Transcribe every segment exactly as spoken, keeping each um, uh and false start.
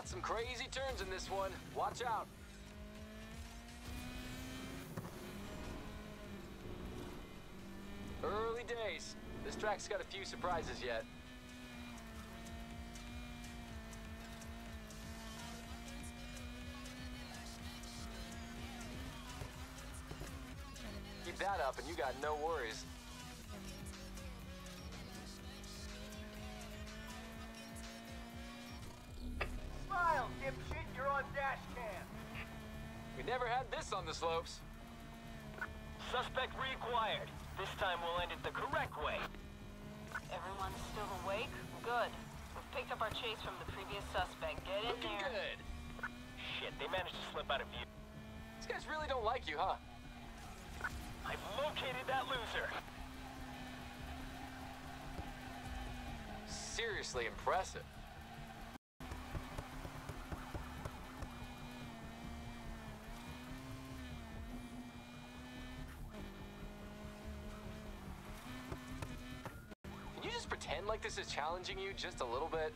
Got some crazy turns in this one. Watch out. Early days. This track's got a few surprises yet. Keep that up and you got no worries. Smile, dipshit, you're on dash cam. We never had this on the slopes. Suspect reacquired. This time we'll end it the correct way. Everyone's still awake? Good. We've picked up our chase from the previous suspect. Get in Looking there. good. Shit, they managed to slip out of view. These guys really don't like you, huh? I've located that loser. Seriously impressive. Can you just pretend like this is challenging you just a little bit?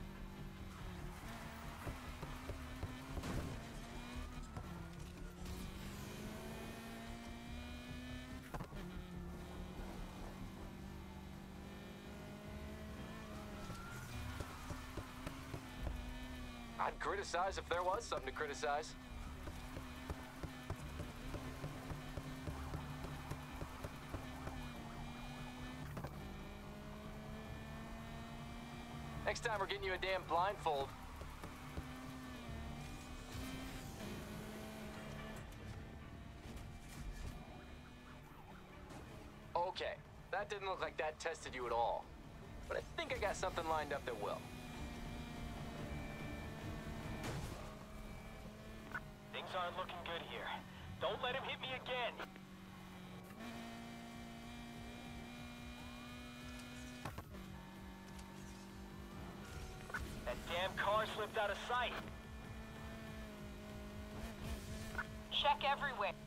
I'd criticize if there was something to criticize. Next time we're getting you a damn blindfold. Okay, that didn't look like that tested you at all. But I think I got something lined up that will. Things aren't looking good here. Don't let him hit me again. That damn car slipped out of sight. Check everywhere.